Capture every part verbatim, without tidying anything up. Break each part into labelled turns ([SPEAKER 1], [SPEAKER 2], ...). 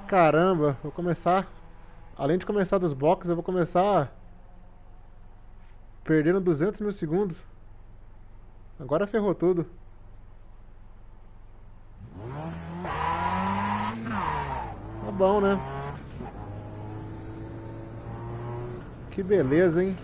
[SPEAKER 1] Caramba, vou começar... Além de começar dos boxes, eu vou começar... Perdendo duzentos mil segundos. Agora ferrou tudo. Tá bom, né? Que beleza, hein?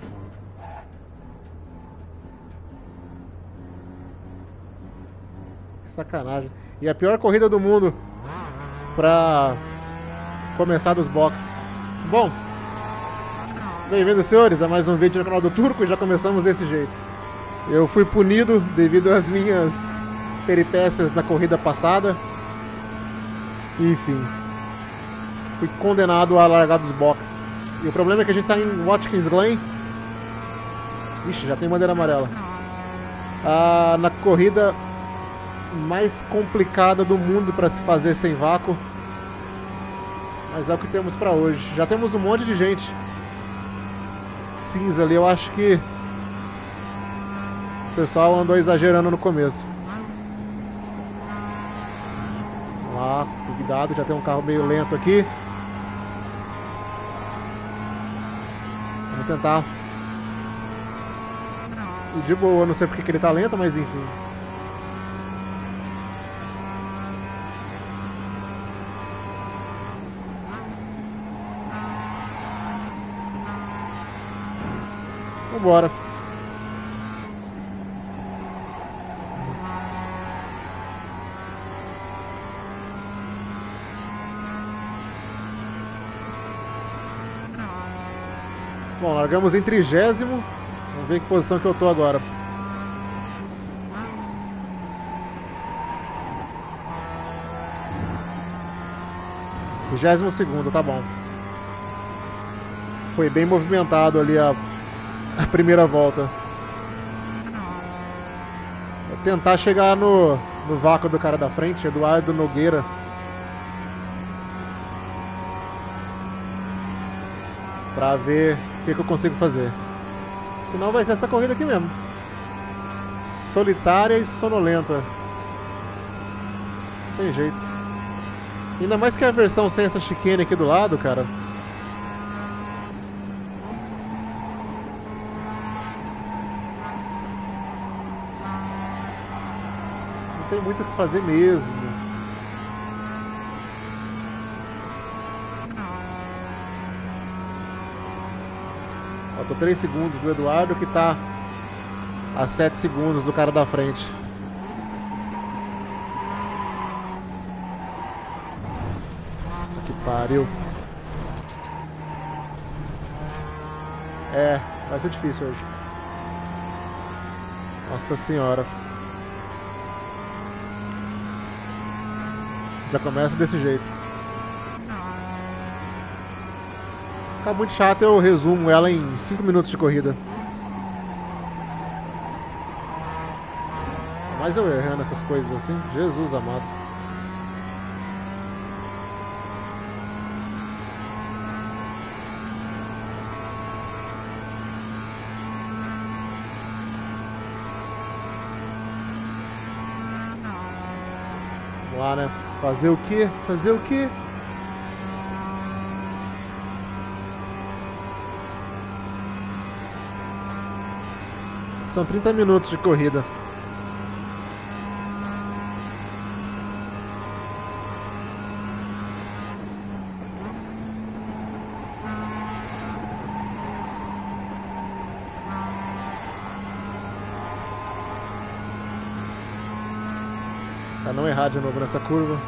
[SPEAKER 1] Que sacanagem. E a pior corrida do mundo pra começar dos boxes. Bom, bem-vindos, senhores, a mais um vídeo no canal do Turco. E já começamos desse jeito. Eu fui punido devido às minhas peripécias na corrida passada. Enfim, fui condenado a largar dos boxes. E o problema é que a gente tá em Watkins Glen. Ixi, já tem bandeira amarela. Ah, na corrida mais complicada do mundo para se fazer sem vácuo. Mas é o que temos para hoje. Já temos um monte de gente cinza ali. Eu acho que o pessoal andou exagerando no começo. Vamos lá, cuidado, já tem um carro meio lento aqui. Vamos tentar. E de boa, não sei porque que ele tá lento, mas enfim. Vambora. Bom, largamos em trigésimo. Vamos ver que posição que eu tô agora. Vigésimo segundo, tá bom. Foi bem movimentado ali a, a primeira volta. Vou tentar chegar no, no vácuo do cara da frente, Eduardo Nogueira. Pra ver o que, que eu consigo fazer. Senão vai ser essa corrida aqui mesmo. Solitária e sonolenta. Não tem jeito. Ainda mais que a versão sem essa chicane aqui do lado, cara. Não tem muito o que fazer mesmo. Faltam três segundos do Eduardo, que tá a sete segundos do cara da frente. Que pariu. É, vai ser difícil hoje. Nossa senhora. Já começa desse jeito. Fica muito chato, eu resumo ela em cinco minutos de corrida. Mas eu errando essas coisas assim, Jesus amado. Vamos lá, né? Fazer o quê? Fazer o quê? São trinta minutos de corrida. Pra não errar de novo nessa curva.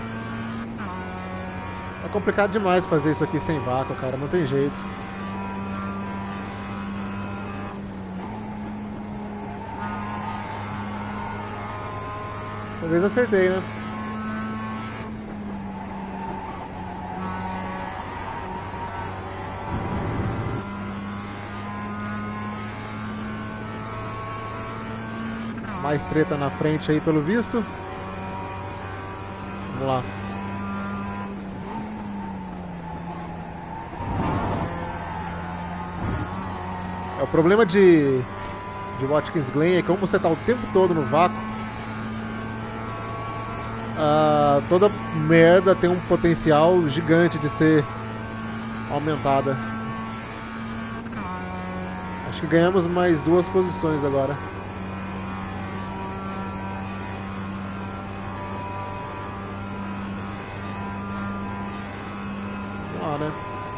[SPEAKER 1] É complicado demais fazer isso aqui sem vácuo, cara. Não tem jeito. Dessa vez acertei, né? Mais treta na frente aí, pelo visto. Vamos lá. É, o problema de, de Watkins Glen é que como você tá o tempo todo no vácuo, uh, toda merda tem um potencial gigante de ser aumentada. Acho que ganhamos mais duas posições agora. Vamos lá, né?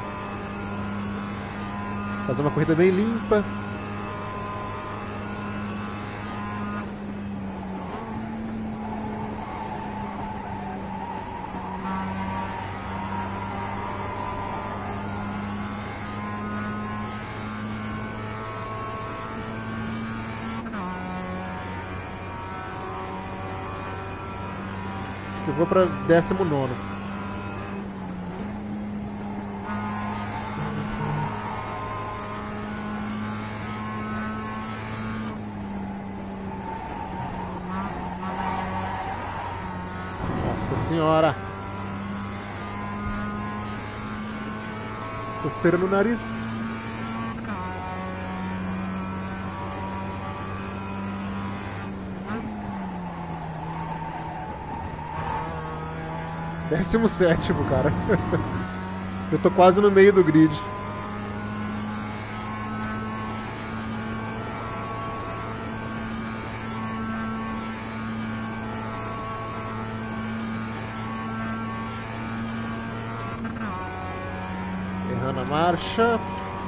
[SPEAKER 1] Fazer uma corrida bem limpa. Eu vou para décimo nono. Nossa senhora. Coceira no nariz. Décimo sétimo, cara. Eu tô quase no meio do grid. Errando a marcha.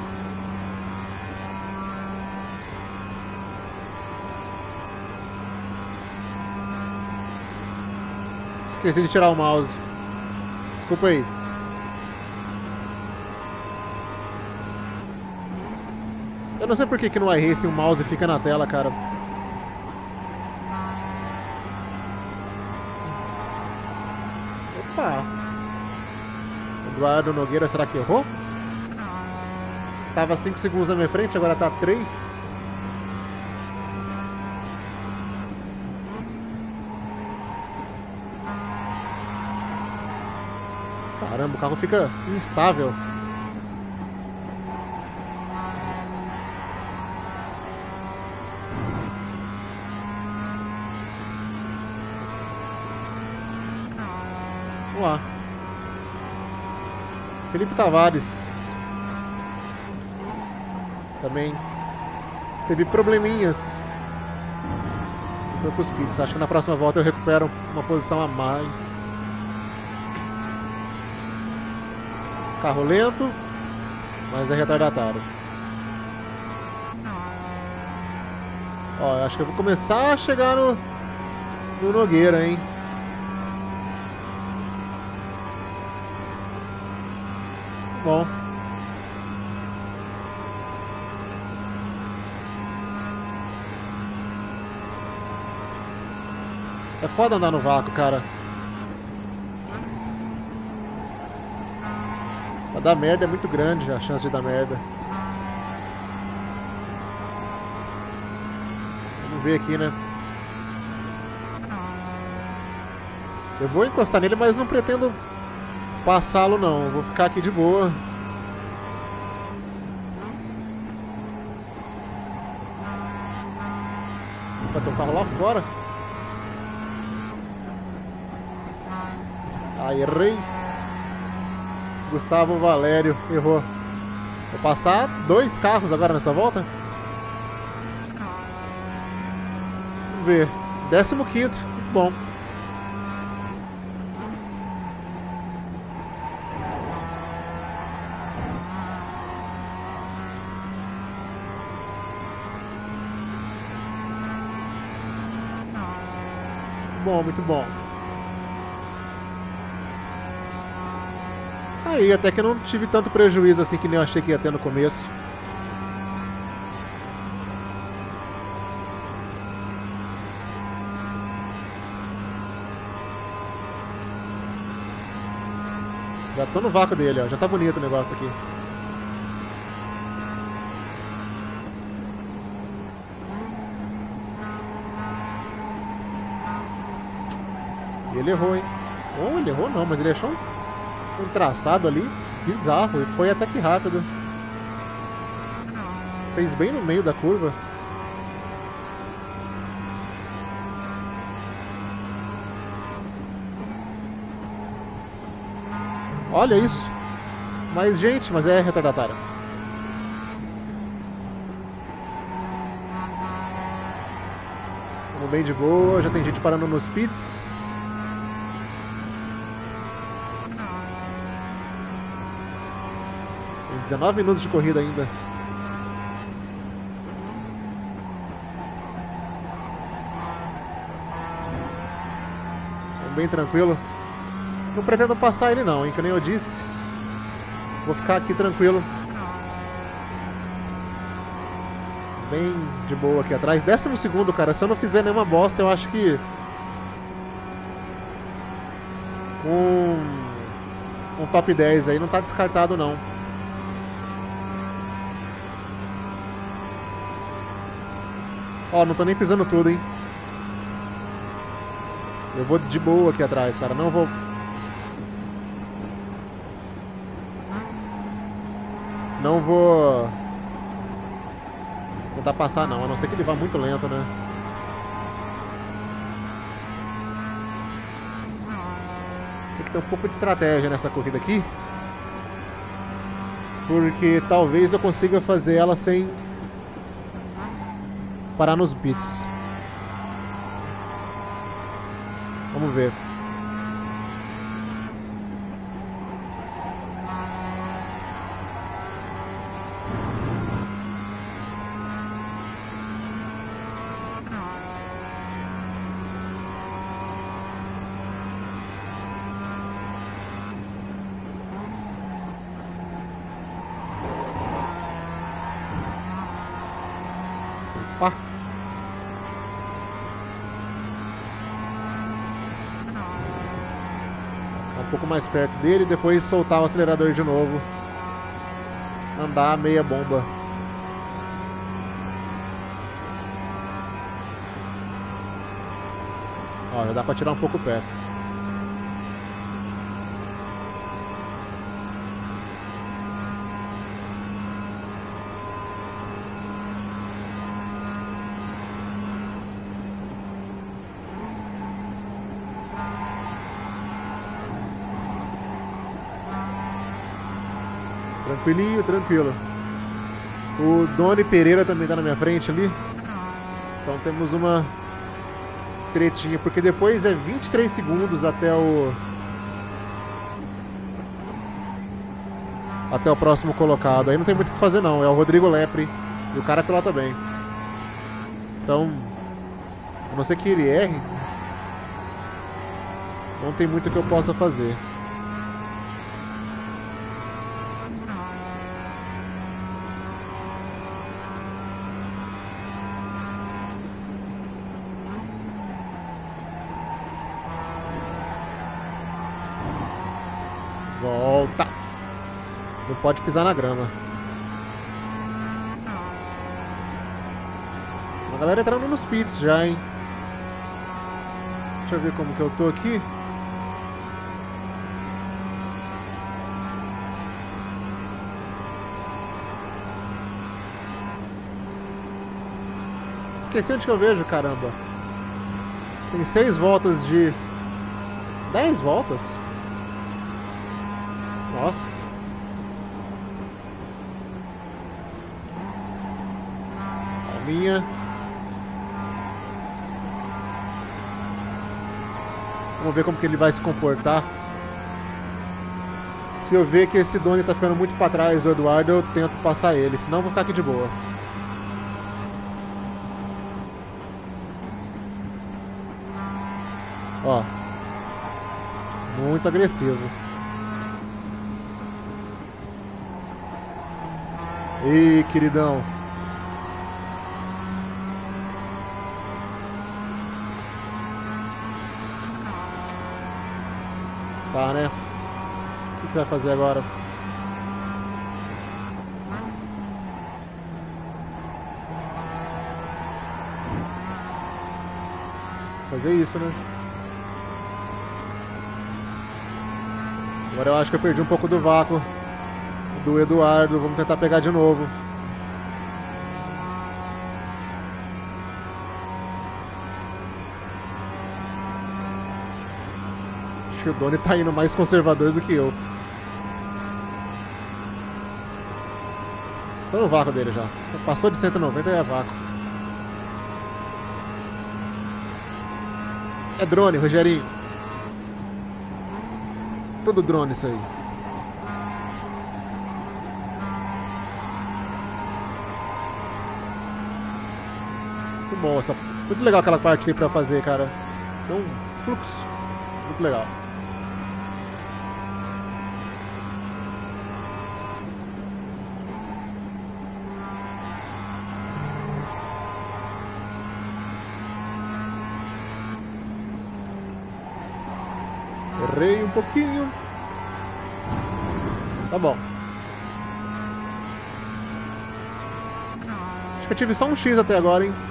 [SPEAKER 1] Esqueci de tirar o mouse. Desculpa aí. Eu não sei por que que no iRacing o mouse fica na tela, cara. Opa! Eduardo Nogueira, será que errou? Tava cinco segundos na minha frente, agora tá três. Caramba, o carro fica instável. Vamos lá. Felipe Tavares também teve probleminhas. Foi pros pits. Acho que na próxima volta eu recupero uma posição a mais. Carro lento, mas é retardatário. Ó, acho que eu vou começar a chegar no, no Nogueira, hein? Bom. É foda andar no vácuo, cara. Pra dar merda é muito grande a chance de dar merda. Vamos ver aqui, né? Eu vou encostar nele, mas não pretendo passá-lo não. Eu vou ficar aqui de boa. Opa, tem um carro lá fora. Ah, errei. Gustavo Valério errou. Vou passar dois carros agora nessa volta. Vamos ver. décimo quinto. Muito bom. Muito bom, muito bom. Aí, até que eu não tive tanto prejuízo assim que nem eu achei que ia ter no começo. Já tô no vácuo dele, ó. Já tá bonito o negócio aqui. E ele errou, hein? Oh, ele errou não, mas ele achou um... um traçado ali bizarro e foi até que rápido. Fez bem no meio da curva. Olha isso. Mas, gente, mas é retardatário. Vamos bem de boa. Já tem gente parando nos pits. Tem dezenove minutos de corrida ainda. Vamos bem tranquilo. Não pretendo passar ele não, hein, que nem eu disse. Vou ficar aqui tranquilo. Bem de boa aqui atrás. Décimo segundo, cara. Se eu não fizer nenhuma bosta, eu acho que... Um... Um top dez aí não tá descartado, não. Ó, não tô nem pisando tudo, hein. Eu vou de boa aqui atrás, cara. Não vou... Não vou... tentar passar, não. A não ser que ele vá muito lento, né? Tem que ter um pouco de estratégia nessa corrida aqui. Porque talvez eu consiga fazer ela sem... parar nos pits. Vamos ver. Opa. Um pouco mais perto dele, depois soltar o acelerador de novo. Andar meia bomba. Ó, já dá pra tirar um pouco o pé. Tranquilinho, tranquilo. O Doni Pereira também tá na minha frente ali. Então temos uma tretinha, porque depois é vinte e três segundos até o... Até o próximo colocado. Aí não tem muito o que fazer não, é o Rodrigo Lepre. E o cara pilota bem. Então, a não ser que ele erre, não tem muito que eu possa fazer. Volta. Não pode pisar na grama. A galera entrando nos pits já, hein? Deixa eu ver como que eu tô aqui. Esqueci onde que eu vejo, caramba. Tem seis voltas de... Dez voltas? Nossa. Calminha. Vamos ver como que ele vai se comportar. Se eu ver que esse Doni tá ficando muito pra trás do Eduardo, eu tento passar ele. Senão eu vou ficar aqui de boa. Ó. Muito agressivo. Ih, queridão. Tá, né? O que que vai fazer agora? Fazer isso, né? Agora eu acho que eu perdi um pouco do vácuo do Eduardo. Vamos tentar pegar de novo. Acho que o Doni tá indo mais conservador do que eu. Tô no vácuo dele já. Passou de cento e noventa e é vácuo. É drone, Rogerinho. Tudo drone isso aí. Muito bom essa. Muito legal aquela parte aqui pra fazer, cara. Tem um fluxo. Muito legal. Errei um pouquinho. Tá bom. Acho que eu tive só um X até agora, hein?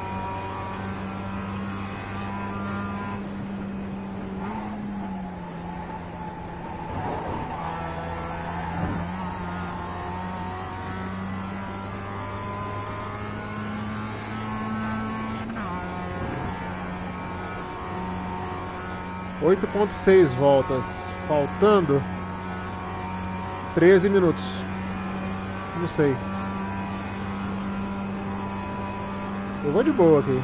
[SPEAKER 1] oito ponto seis voltas, faltando treze minutos. Não sei. Eu vou de boa aqui.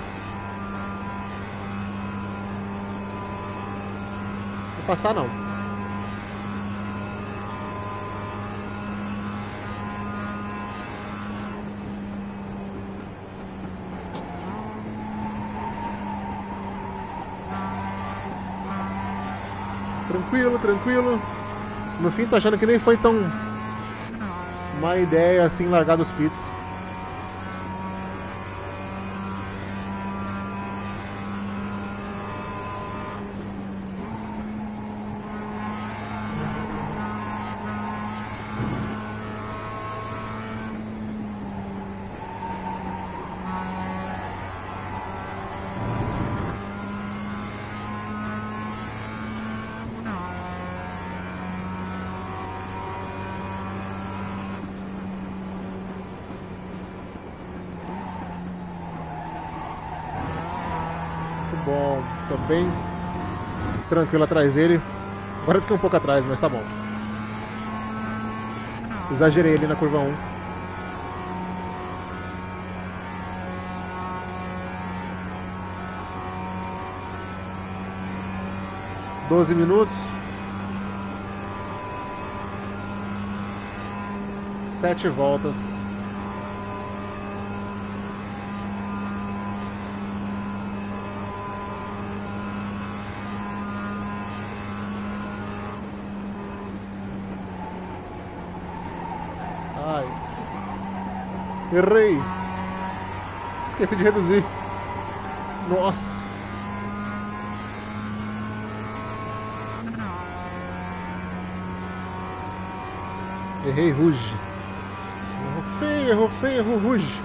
[SPEAKER 1] Não vou passar não. Tranquilo, tranquilo. No fim tô achando que nem foi tão má ideia assim largar dos pits. Bom, tô bem tranquilo atrás dele. Agora eu fiquei um pouco atrás, mas tá bom. Exagerei ali na curva um. doze minutos. sete voltas. Ai. Errei. Esqueci de reduzir. Nossa. Errei, ruge. Errou feio, errou feio, errou, ruge.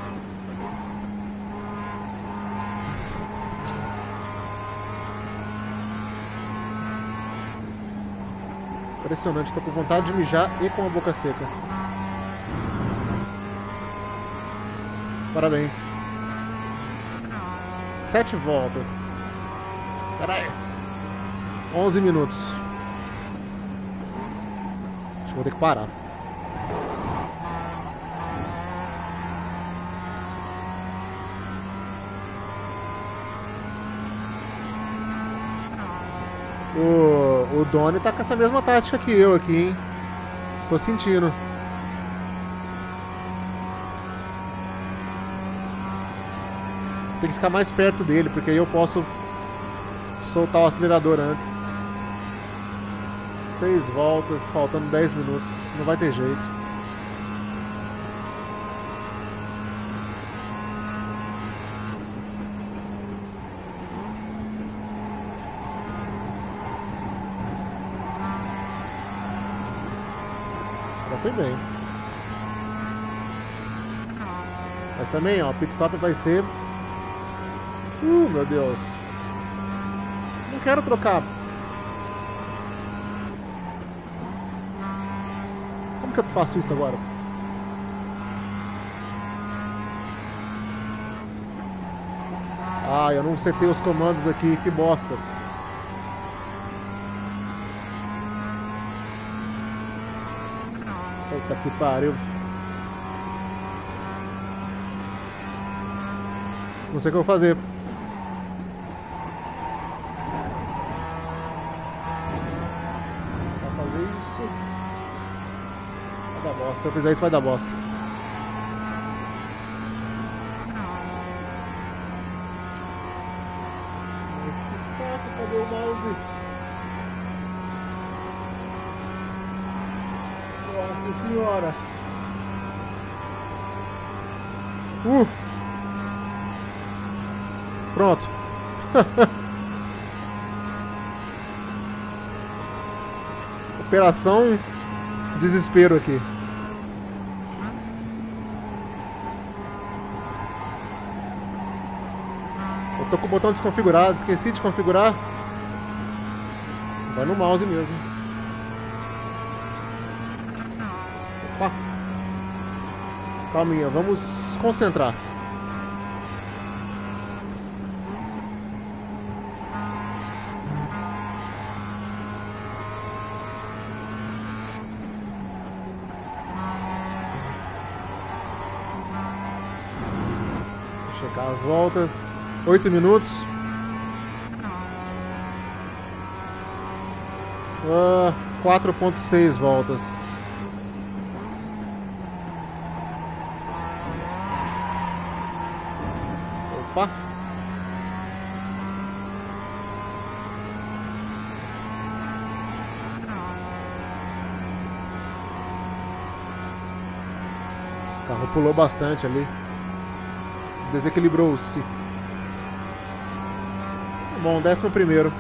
[SPEAKER 1] Impressionante, tô com vontade de mijar e com a boca seca. Parabéns. Sete voltas. Pera aí. Onze minutos. Acho que vou ter que parar. O, o Doni tá com essa mesma tática que eu aqui, hein? Tô sentindo. Tem que ficar mais perto dele, porque aí eu posso soltar o acelerador antes. Seis voltas, faltando dez minutos. Não vai ter jeito. Já foi bem. Mas também, ó, o pit stop vai ser... Uh, meu Deus. Não quero trocar. Como que eu faço isso agora? Ah, eu não setei os comandos aqui, que bosta. Puta que pariu. Não sei o que eu vou fazer. Vai fazer isso. Vai dar bosta. Se eu fizer isso, vai dar bosta. Que saco, cadê o mouse? Nossa senhora. Uh! Pronto. Operação desespero aqui. Eu tô com o botão desconfigurado, esqueci de configurar. Vai no mouse mesmo. Opa. Calminha, vamos concentrar. Vou checar as voltas. Oito minutos. Uh, quatro ponto seis voltas. Opa! O carro pulou bastante ali. Desequilibrou-se. Bom, décimo primeiro.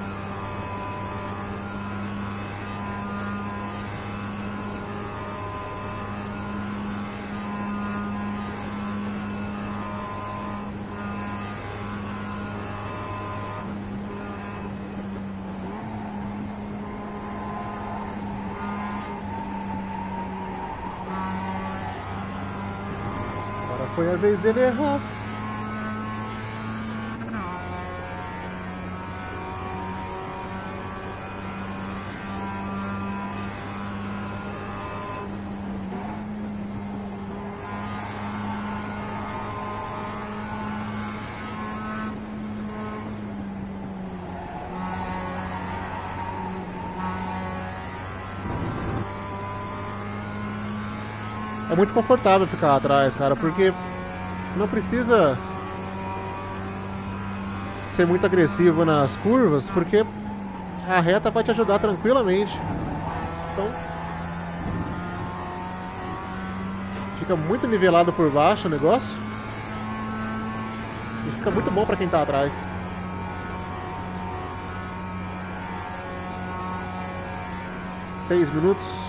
[SPEAKER 1] Agora foi a vez dele errar. É muito confortável ficar atrás, cara, porque você não precisa ser muito agressivo nas curvas, porque a reta vai te ajudar tranquilamente. Então, fica muito nivelado por baixo o negócio. E fica muito bom pra quem tá atrás. Seis minutos.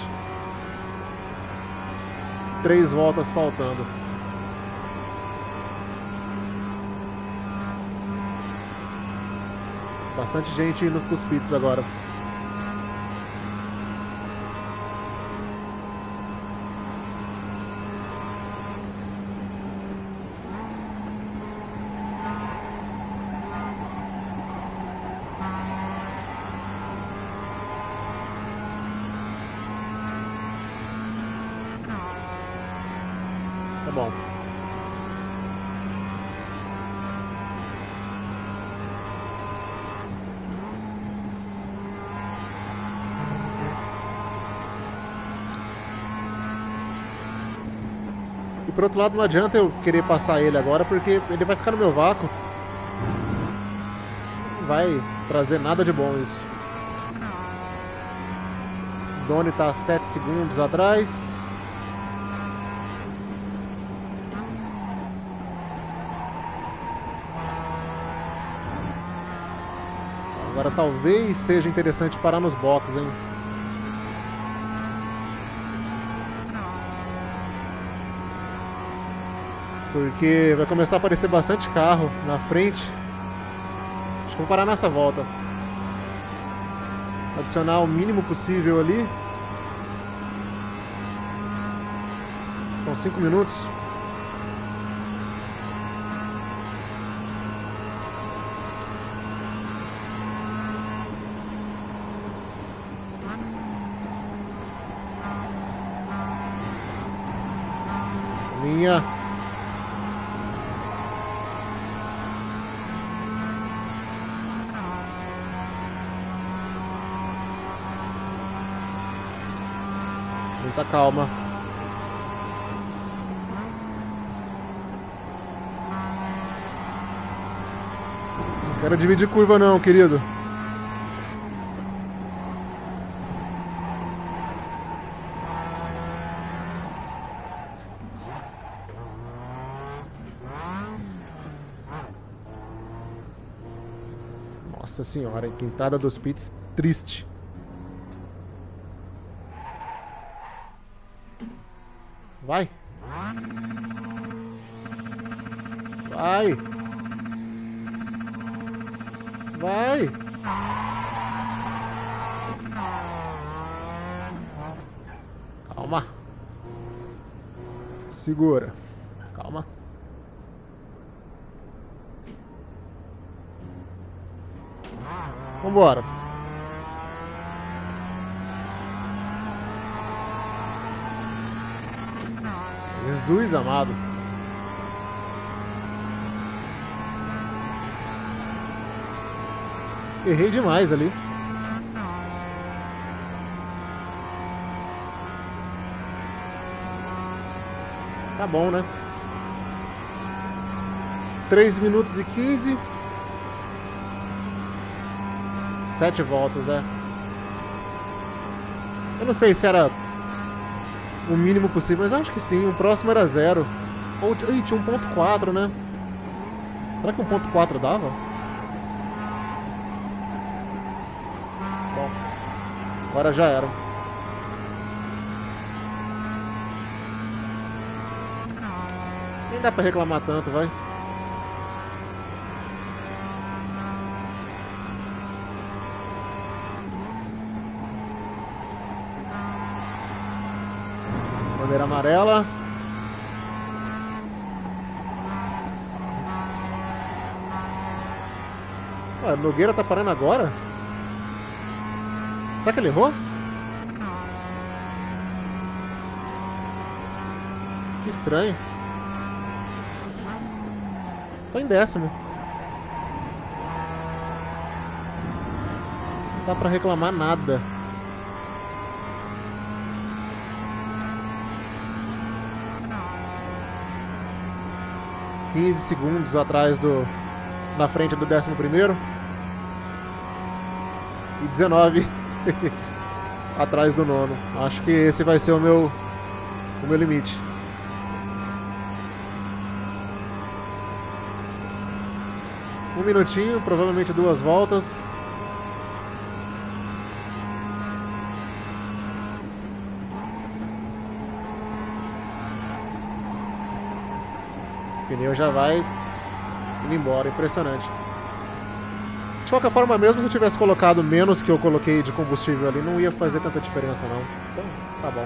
[SPEAKER 1] Três voltas faltando. Bastante gente indo pros pits agora. Tá bom. E por outro lado, não adianta eu querer passar ele agora, porque ele vai ficar no meu vácuo. Não vai trazer nada de bom isso. Doni tá sete segundos atrás. Agora talvez seja interessante parar nos boxes, hein? Porque vai começar a aparecer bastante carro na frente. Acho que vou parar nessa volta. Adicionar o mínimo possível ali. São cinco minutos. Minha. Muita calma. Não quero dividir curva não, querido. Nossa senhora, que entrada dos pits triste. Vai. Vai. Vai. Calma. Segura. Calma. Vambora. Jesus amado. Errei demais ali. Tá bom, né? três minutos e quinze. Sete voltas, é. Eu não sei se era o mínimo possível, mas acho que sim. O próximo era zero. Ou ih, tinha um ponto quatro, né? Será que um ponto quatro dava? Bom, agora já era. Nem dá pra reclamar tanto, vai. Bandeira amarela. Ué, Nogueira tá parando agora? Será que ele errou? Que estranho. Tô em décimo. Não dá pra reclamar nada. quinze segundos atrás do... na frente do décimo primeiro. E dezenove atrás do nono. Acho que esse vai ser o meu... o meu limite. Um minutinho, provavelmente duas voltas. O pneu já vai indo embora, impressionante. De qualquer forma, mesmo se eu tivesse colocado menos que eu coloquei de combustível ali, não ia fazer tanta diferença não. Então, tá bom.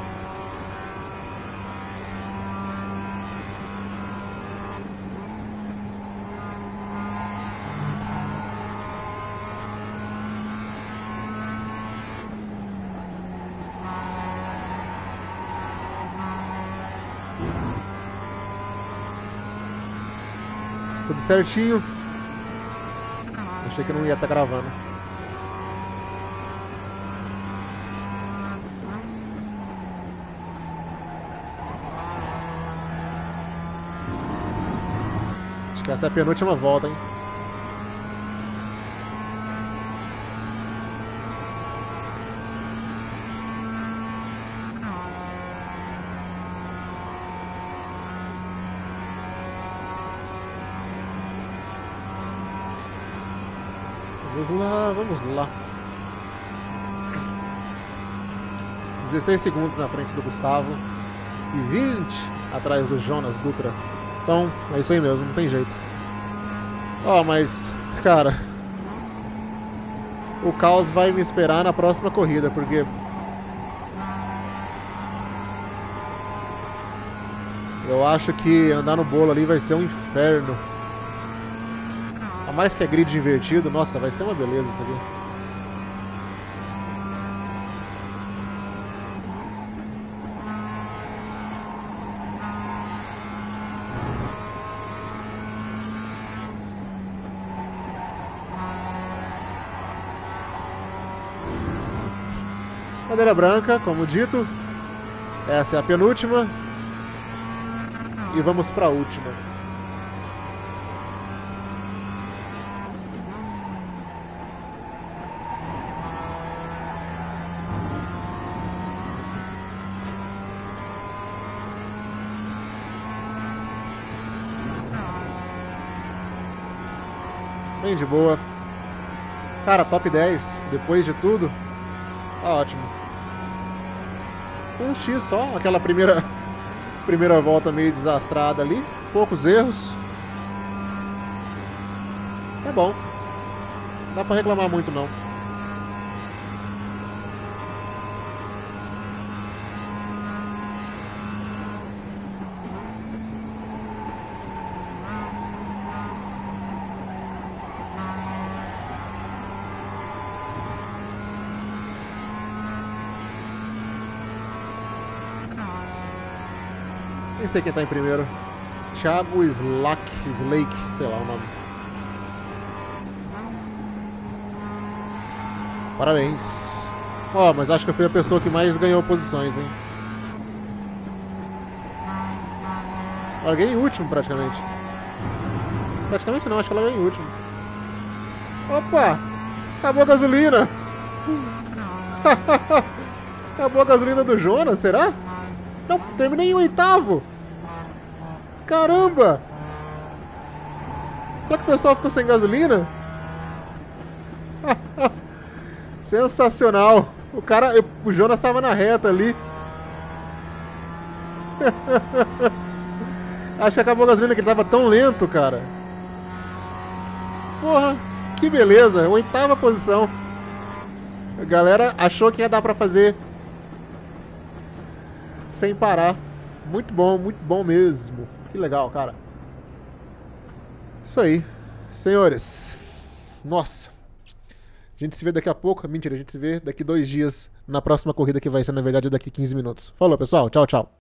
[SPEAKER 1] Tudo certinho. Achei que não ia estar gravando. Acho que essa é a penúltima volta, hein? Vamos lá, vamos lá. dezesseis segundos na frente do Gustavo e vinte atrás do Jonas Dutra. Então, é isso aí mesmo, não tem jeito. Ó, oh, mas, cara, o caos vai me esperar na próxima corrida, porque eu acho que andar no bolo ali vai ser um inferno. A mais que é grid invertido, nossa, vai ser uma beleza isso aqui. Bandeira branca, como dito. Essa é a penúltima. E vamos para a última. Bem de boa. Cara, top dez. Depois de tudo. Tá ótimo. Um X só. Aquela primeira... Primeira volta meio desastrada ali. Poucos erros. É bom. Não dá pra reclamar muito, não. Nem sei quem tá em primeiro. Thiago Slack, Slake, sei lá o nome. Parabéns. Ó, oh, mas acho que eu fui a pessoa que mais ganhou posições, hein? Larguei em último, praticamente. Praticamente não, acho que eu larguei em último. Opa! Acabou a gasolina! Acabou a gasolina do Jonas, será? Não, terminei em oitavo! Caramba! Será que o pessoal ficou sem gasolina? Sensacional! O cara, o Jonas estava na reta ali. Acho que acabou a gasolina, que ele estava tão lento, cara. Porra, que beleza! Oitava posição. A galera achou que ia dar pra fazer sem parar. Muito bom, muito bom mesmo. Que legal, cara. Isso aí, senhores. Nossa. A gente se vê daqui a pouco. Mentira, a gente se vê daqui dois dias na próxima corrida, que vai ser, na verdade, daqui quinze minutos. Falou, pessoal. Tchau, tchau.